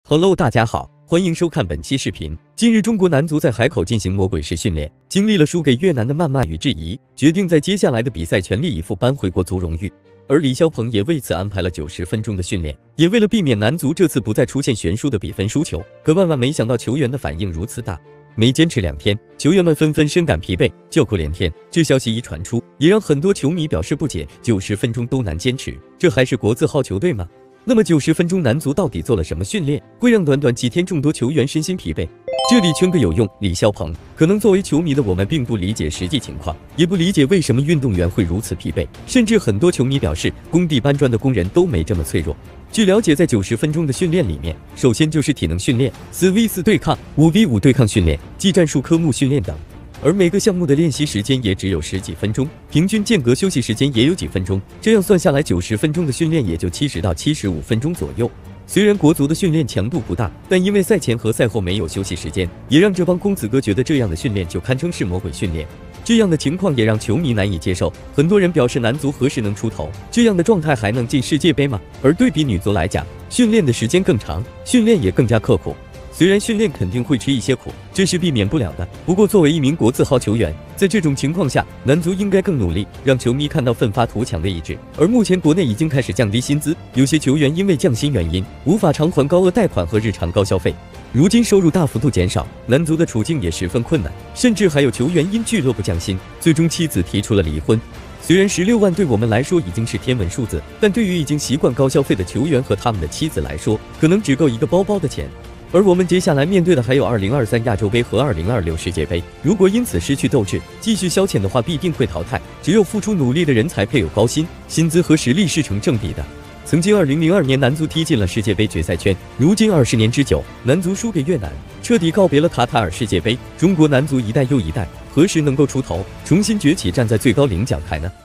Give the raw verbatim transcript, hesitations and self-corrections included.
Hello， 大家好，欢迎收看本期视频。近日，中国男足在海口进行魔鬼式训练，经历了输给越南的谩骂与质疑，决定在接下来的比赛全力以赴扳回国足荣誉。而李霄鹏也为此安排了九十分钟的训练，也为了避免男足这次不再出现悬殊的比分输球。可万万没想到，球员的反应如此大，没坚持两天，球员们纷纷深感疲惫，叫苦连天。这消息一传出，也让很多球迷表示不解：九十分钟都难坚持，这还是国字号球队吗？那么九十分钟男足到底做了什么训练，会让短短几天众多球员身心疲惫？这里圈个有用，李霄鹏。可能作为球迷的我们并不理解实际情况，也不理解为什么运动员会如此疲惫，甚至很多球迷表示，工地搬砖的工人都没这么脆弱。据了解，在九十分钟的训练里面，首先就是体能训练、四 V 四对抗、五 V 五对抗训练、技战术科目训练等。而每个项目的练习时间也只有十几分钟，平均间隔休息时间也有几分钟，这样算下来，九十分钟的训练也就七十到七十五分钟左右。虽然国足的训练强度不大，但因为赛前和赛后没有休息时间，也让这帮公子哥觉得这样的训练就堪称是魔鬼训练。这样的情况也让球迷难以接受，很多人表示男足何时能出头？这样的状态还能进世界杯吗？而对比女足来讲，训练的时间更长，训练也更加刻苦。虽然训练肯定会吃一些苦，这是避免不了的。不过，作为一名国字号球员，在这种情况下，男足应该更努力，让球迷看到奋发图强的意志。而目前国内已经开始降低薪资，有些球员因为降薪原因，无法偿还高额贷款和日常高消费。如今收入大幅度减少，男足的处境也十分困难，甚至还有球员因俱乐部降薪，最终妻子提出了离婚。虽然十六万对我们来说已经是天文数字，但对于已经习惯高消费的球员和他们的妻子来说，可能只够一个包包的钱。而我们接下来面对的还有二零二三亚洲杯和二零二六世界杯，如果因此失去斗志，继续消遣的话，必定会淘汰。只有付出努力的人才配有高薪，薪资和实力是成正比的。曾经二零零二年男足踢进了世界杯决赛圈，如今二十年之久，男足输给越南，彻底告别了卡塔尔世界杯。中国男足一代又一代，何时能够出头，重新崛起，站在最高领奖台呢？